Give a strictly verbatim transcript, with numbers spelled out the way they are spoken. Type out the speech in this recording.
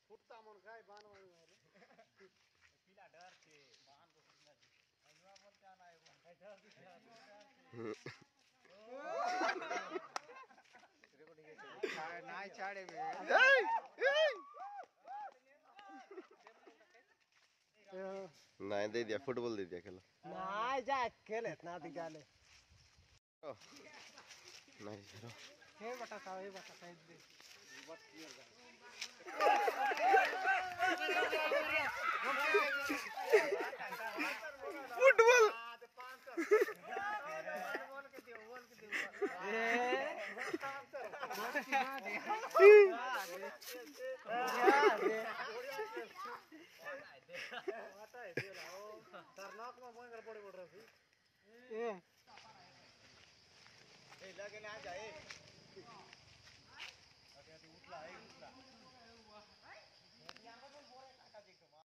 फुटता मन काय बाण वाली मारे पीला डर के बाण को पीला दे अनुआ पर क्या ना है वो डर से रिकॉर्डिंग है नाई छाड़े में नहीं दे दिया फुटबॉल दे दिया खेलो नहीं जा खेले ना दिखा ले नहीं चलो हे बटा साहब हे बटा साइड दे बस क्लियर कर फुटबॉल बोल के दे बोल के दे तरनाक में फोन कर पड़े पड़ रहा थी ए ए लगे ना जाए